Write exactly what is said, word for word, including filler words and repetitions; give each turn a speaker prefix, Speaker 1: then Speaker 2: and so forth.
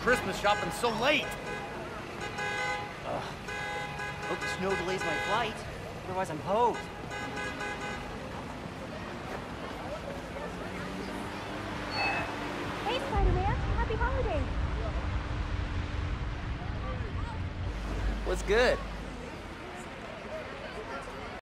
Speaker 1: Christmas shopping so late?
Speaker 2: Ugh. Hope the snow delays my flight. Otherwise, I'm hosed.
Speaker 3: Hey, Spider-Man. Happy holidays.
Speaker 2: What's good?